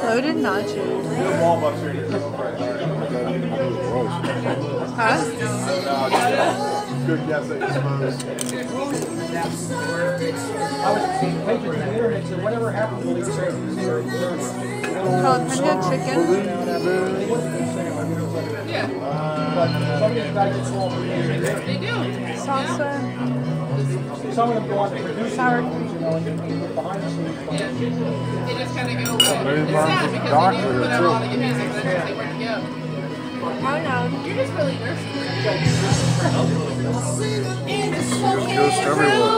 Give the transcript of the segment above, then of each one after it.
Loaded nachos. Huh? Good guess, I suppose. I was taking pictures on the internet, so whatever happens will leave Jalapeno chicken. Yeah. But some of these guys just call for They do. Salsa. some of them go on to produce Sour things, you know, and behind the scenes. Yeah. They just kind of go, oh, Maybe it's mine's sad a because doctor, they do put out too. all the good music, but then they where to go. I don't know. You're just really nursing. Ghost everywhere.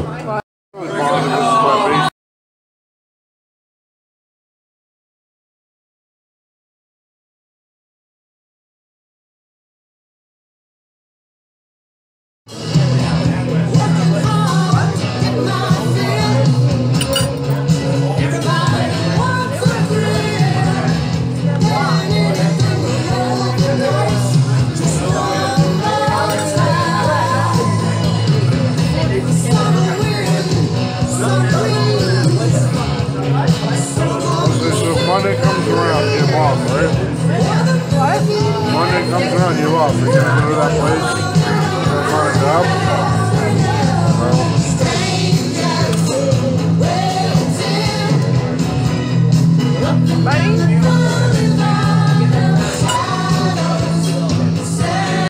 Monday comes around, you're off, right? What? Monday comes around, you're off. You're gonna go to that place. You're gonna find a job.